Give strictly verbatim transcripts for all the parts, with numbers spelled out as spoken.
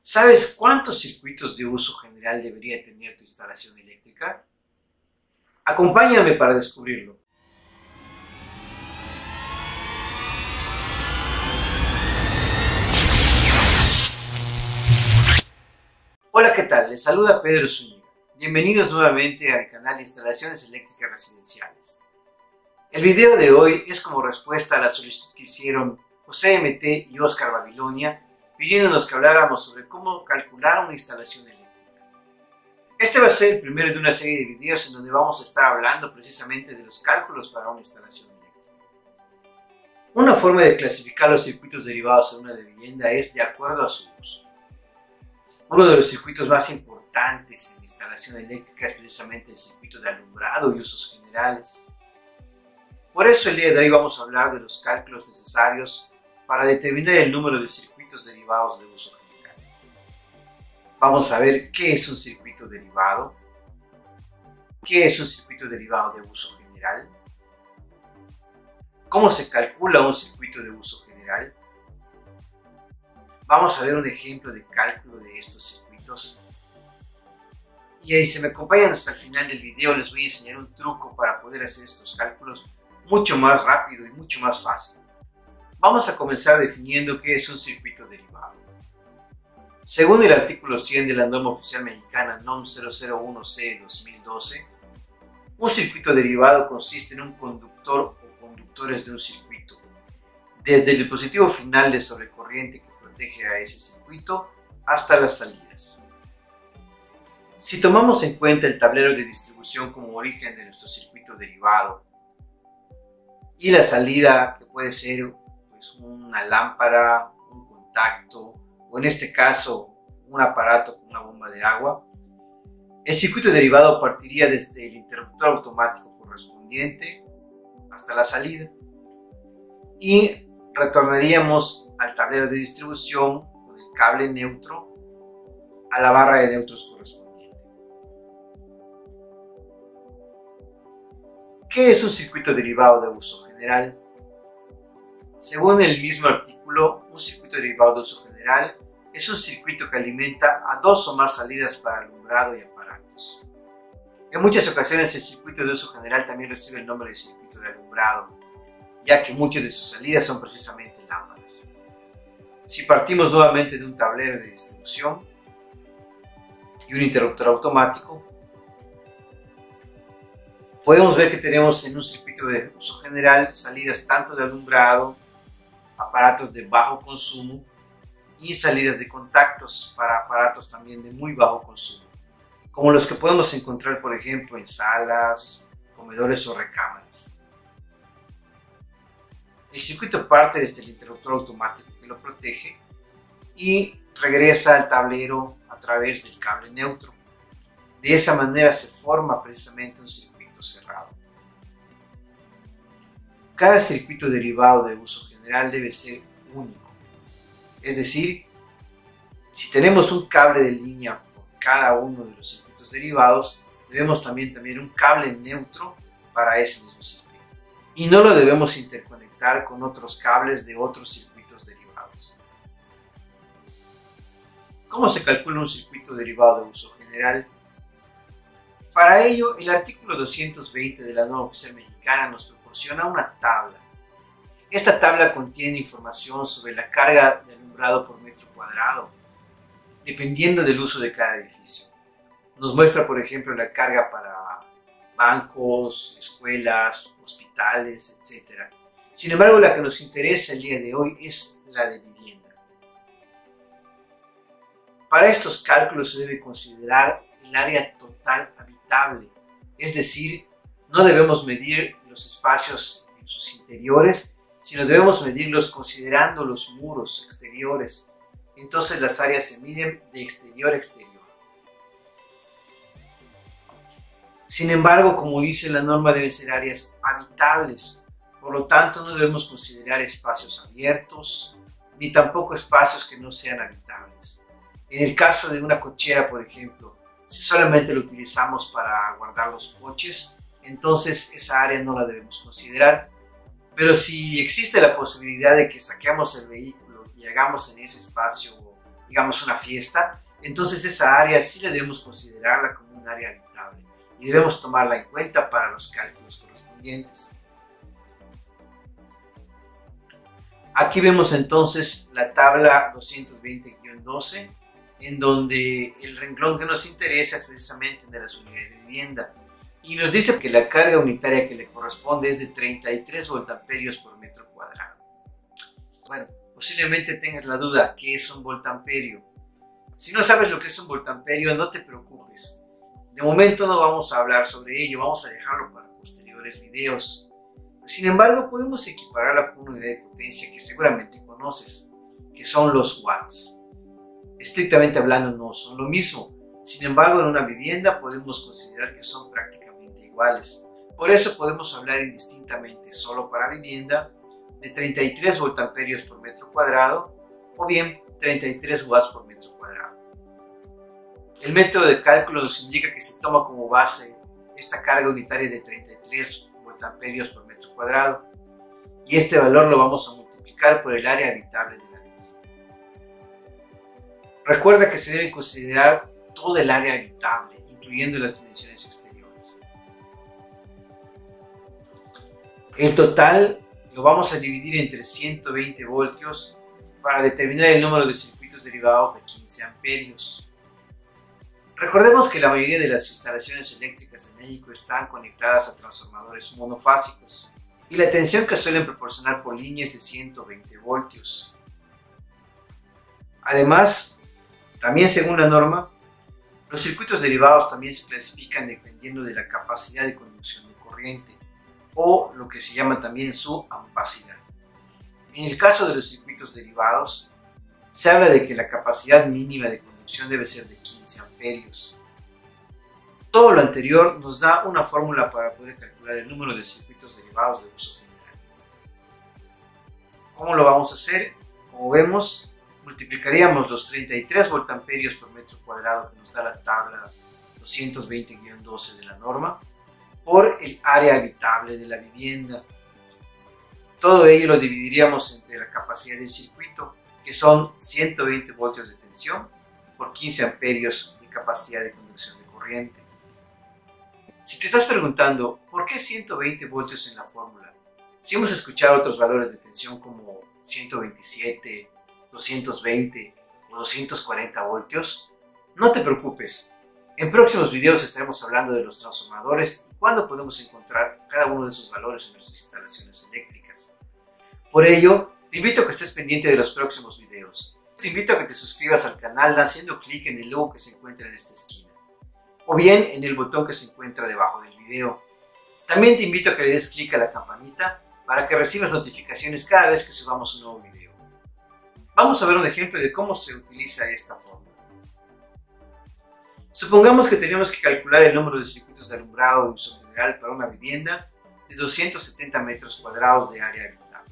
¿Sabes cuántos circuitos de uso general debería tener tu instalación eléctrica? Acompáñame para descubrirlo. Hola, ¿qué tal? Les saluda Pedro Zúñiga. Bienvenidos nuevamente al canal de Instalaciones Eléctricas Residenciales. El video de hoy es como respuesta a la solicitud que hicieron José M T y Oscar Babilonia, pidiéndonos que habláramos sobre cómo calcular una instalación eléctrica. Este va a ser el primero de una serie de videos en donde vamos a estar hablando precisamente de los cálculos para una instalación eléctrica. Una forma de clasificar los circuitos derivados en una vivienda es de acuerdo a su uso. Uno de los circuitos más importantes en la instalación eléctrica es precisamente el circuito de alumbrado y usos generales. Por eso el día de hoy vamos a hablar de los cálculos necesarios para determinar el número de circuitos derivados de uso general. Vamos a ver qué es un circuito derivado, qué es un circuito derivado de uso general, cómo se calcula un circuito de uso general. Vamos a ver un ejemplo de cálculo de estos circuitos. Y ahí, si me acompañan hasta el final del video, les voy a enseñar un truco para poder hacer estos cálculos mucho más rápido y mucho más fácil. Vamos a comenzar definiendo qué es un circuito derivado. Según el artículo cien de la norma oficial mexicana N O M cero cero uno C dos mil doce, un circuito derivado consiste en un conductor o conductores de un circuito, desde el dispositivo final de sobrecorriente que protege a ese circuito hasta las salidas. Si tomamos en cuenta el tablero de distribución como origen de nuestro circuito derivado y la salida, que puede ser pues, una lámpara, un contacto o en este caso un aparato con una bomba de agua, el circuito derivado partiría desde el interruptor automático correspondiente hasta la salida y retornaríamos al tablero de distribución con el cable neutro a la barra de neutros correspondiente. ¿Qué es un circuito derivado de uso general? Según el mismo artículo, un circuito derivado de uso general es un circuito que alimenta a dos o más salidas para alumbrado y aparatos. En muchas ocasiones el circuito de uso general también recibe el nombre de circuito de alumbrado, ya que muchas de sus salidas son precisamente lámparas. Si partimos nuevamente de un tablero de distribución y un interruptor automático, podemos ver que tenemos en un circuito de uso general salidas tanto de alumbrado, aparatos de bajo consumo y salidas de contactos para aparatos también de muy bajo consumo, como los que podemos encontrar por ejemplo en salas, comedores o recámaras. El circuito parte desde el interruptor automático que lo protege y regresa al tablero a través del cable neutro. De esa manera se forma precisamente un circuito cerrado. Cada circuito derivado de uso general debe ser único. Es decir, si tenemos un cable de línea por cada uno de los circuitos derivados, debemos también tener un cable neutro para ese mismo circuito. Y no lo debemos interconectar con otros cables de otros circuitos derivados. ¿Cómo se calcula un circuito derivado de uso general? Para ello, el artículo doscientos veinte de la norma oficial mexicana nos proporciona una tabla. Esta tabla contiene información sobre la carga de alumbrado por metro cuadrado, dependiendo del uso de cada edificio. Nos muestra, por ejemplo, la carga para bancos, escuelas, hospitales, etcétera. Sin embargo, la que nos interesa el día de hoy es la de vivienda. Para estos cálculos se debe considerar el área total habitable, es decir, no debemos medir los espacios en sus interiores, sino debemos medirlos considerando los muros exteriores. Entonces las áreas se miden de exterior a exterior. Sin embargo, como dice la norma, deben ser áreas habitables. Por lo tanto, no debemos considerar espacios abiertos, ni tampoco espacios que no sean habitables. En el caso de una cochera, por ejemplo, si solamente lo utilizamos para guardar los coches, entonces esa área no la debemos considerar. Pero si existe la posibilidad de que saquemos el vehículo y hagamos en ese espacio digamos, una fiesta, entonces esa área sí la debemos considerarla como un área habitable y debemos tomarla en cuenta para los cálculos correspondientes. Aquí vemos entonces la tabla doscientos veinte guión doce, en donde el renglón que nos interesa es precisamente de las unidades de vivienda. Y nos dice que la carga unitaria que le corresponde es de treinta y tres voltamperios por metro cuadrado. Bueno, posiblemente tengas la duda, ¿qué es un voltamperio? Si no sabes lo que es un voltamperio, no te preocupes. De momento no vamos a hablar sobre ello, vamos a dejarlo para posteriores videos. Sin embargo, podemos equipararla con una unidad de potencia que seguramente conoces, que son los watts. Estrictamente hablando no son lo mismo, sin embargo en una vivienda podemos considerar que son prácticamente iguales. Por eso podemos hablar indistintamente solo para vivienda de treinta y tres voltamperios por metro cuadrado o bien treinta y tres watts por metro cuadrado. El método de cálculo nos indica que se toma como base esta carga unitaria de treinta y tres voltamperios por metro cuadrado y este valor lo vamos a multiplicar por el área habitable de la vivienda. Recuerda que se debe considerar todo el área habitable, incluyendo las dimensiones exteriores. El total lo vamos a dividir entre ciento veinte voltios para determinar el número de circuitos derivados de quince amperios. Recordemos que la mayoría de las instalaciones eléctricas en México están conectadas a transformadores monofásicos y la tensión que suelen proporcionar por línea es de ciento veinte voltios. Además, también según la norma, los circuitos derivados también se clasifican dependiendo de la capacidad de conducción de corriente o lo que se llama también su ampacidad. En el caso de los circuitos derivados, se habla de que la capacidad mínima de conducción debe ser de quince amperios. Todo lo anterior nos da una fórmula para poder calcular el número de circuitos derivados de uso general. ¿Cómo lo vamos a hacer? Como vemos, multiplicaríamos los treinta y tres voltamperios por metro cuadrado que nos da la tabla doscientos veinte guión doce de la norma por el área habitable de la vivienda. Todo ello lo dividiríamos entre la capacidad del circuito, que son ciento veinte voltios de tensión por quince amperios de capacidad de conducción de corriente. Si te estás preguntando ¿por qué ciento veinte voltios en la fórmula? Si hemos escuchado otros valores de tensión como ciento veintisiete, doscientos veinte o doscientos cuarenta voltios, no te preocupes. En próximos videos estaremos hablando de los transformadores y cuándo podemos encontrar cada uno de esos valores en nuestras instalaciones eléctricas. Por ello, te invito a que estés pendiente de los próximos videos. Te invito a que te suscribas al canal haciendo clic en el logo que se encuentra en esta esquina, o bien en el botón que se encuentra debajo del video. También te invito a que le des clic a la campanita para que recibas notificaciones cada vez que subamos un nuevo video. Vamos a ver un ejemplo de cómo se utiliza esta fórmula. Supongamos que tenemos que calcular el número de circuitos de alumbrado de uso general para una vivienda de doscientos setenta metros cuadrados de área habitable.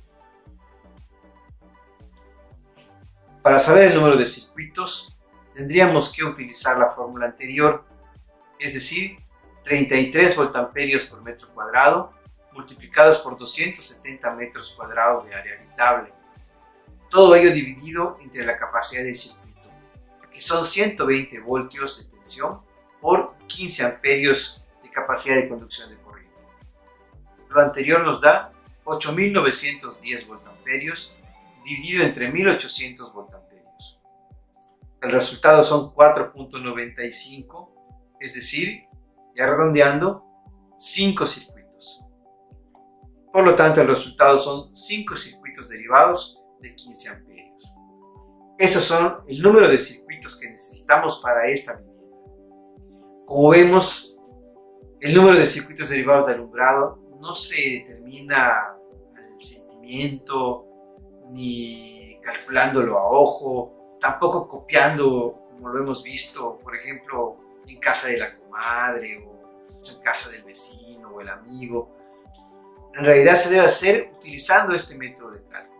Para saber el número de circuitos, tendríamos que utilizar la fórmula anterior, es decir, treinta y tres voltamperios por metro cuadrado multiplicados por doscientos setenta metros cuadrados de área habitable. Todo ello dividido entre la capacidad del circuito, que son ciento veinte voltios de tensión por quince amperios de capacidad de conducción de corriente. Lo anterior nos da ocho mil novecientos diez voltamperios dividido entre mil ochocientos voltamperios. El resultado son cuatro punto noventa y cinco, es decir, ya redondeando, cinco circuitos. Por lo tanto, el resultado son cinco circuitos derivados de quince amperios. Esos son el número de circuitos que necesitamos para esta vivienda. Como vemos, el número de circuitos derivados de alumbrado no se determina al sentimiento ni calculándolo a ojo, tampoco copiando como lo hemos visto, por ejemplo, en casa de la comadre o en casa del vecino o el amigo. En realidad se debe hacer utilizando este método de cálculo.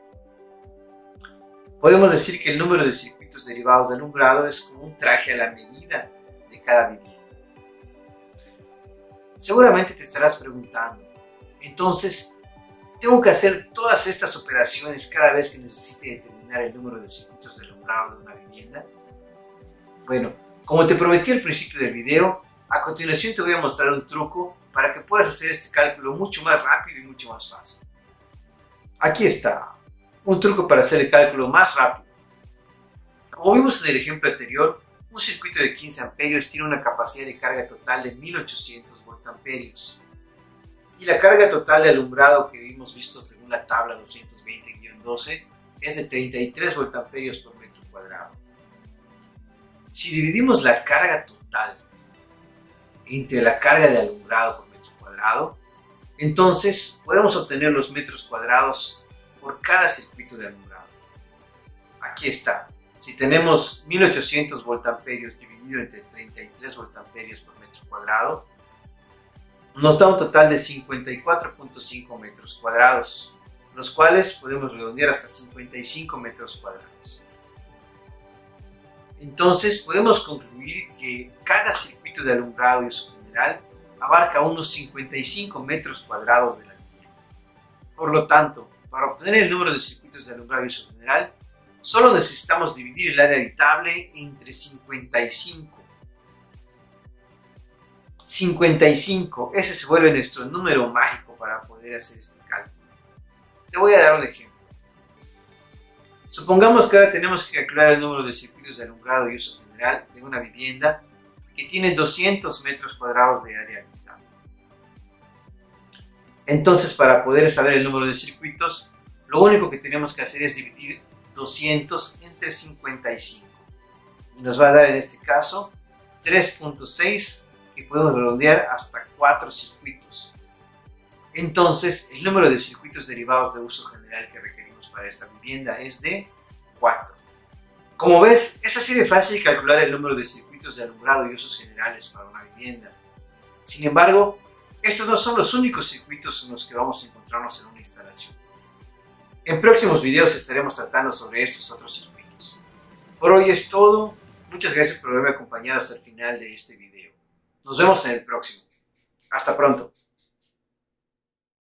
Podemos decir que el número de circuitos derivados de alumbrado es como un traje a la medida de cada vivienda. Seguramente te estarás preguntando, entonces, ¿tengo que hacer todas estas operaciones cada vez que necesite determinar el número de circuitos de alumbrado? alumbrado de una vivienda? Bueno, como te prometí al principio del video, a continuación te voy a mostrar un truco para que puedas hacer este cálculo mucho más rápido y mucho más fácil. Aquí está, un truco para hacer el cálculo más rápido. Como vimos en el ejemplo anterior, un circuito de quince amperios tiene una capacidad de carga total de mil ochocientos voltamperios. Y la carga total de alumbrado que hemos visto según la tabla doscientos veinte guión doce es de treinta y tres voltamperios por metro cuadrado. Si dividimos la carga total entre la carga de alumbrado por metro cuadrado, entonces podemos obtener los metros cuadrados por cada circuito de alumbrado. Aquí está. Si tenemos mil ochocientos voltamperios dividido entre treinta y tres voltamperios por metro cuadrado, nos da un total de cincuenta y cuatro punto cinco metros cuadrados, los cuales podemos redondear hasta cincuenta y cinco metros cuadrados. Entonces podemos concluir que cada circuito de alumbrado y uso general abarca unos cincuenta y cinco metros cuadrados de la vivienda. Por lo tanto, para obtener el número de circuitos de alumbrado y uso general, solo necesitamos dividir el área habitable entre cincuenta y cinco. cincuenta y cinco, ese se vuelve nuestro número mágico para poder hacer este cálculo. Te voy a dar un ejemplo. Supongamos que ahora tenemos que calcular el número de circuitos de alumbrado y uso general de una vivienda que tiene doscientos metros cuadrados de área habitable. Entonces, para poder saber el número de circuitos, lo único que tenemos que hacer es dividir doscientos entre cincuenta y cinco. Y nos va a dar en este caso tres punto seis, que podemos redondear hasta cuatro circuitos. Entonces, el número de circuitos derivados de uso general que requerimos para esta vivienda es de cuatro. Como ves, es así de fácil calcular el número de circuitos de alumbrado y usos generales para una vivienda. Sin embargo, estos no son los únicos circuitos en los que vamos a encontrarnos en una instalación. En próximos videos estaremos tratando sobre estos otros circuitos. Por hoy es todo. Muchas gracias por haberme acompañado hasta el final de este video. Nos vemos en el próximo. Hasta pronto.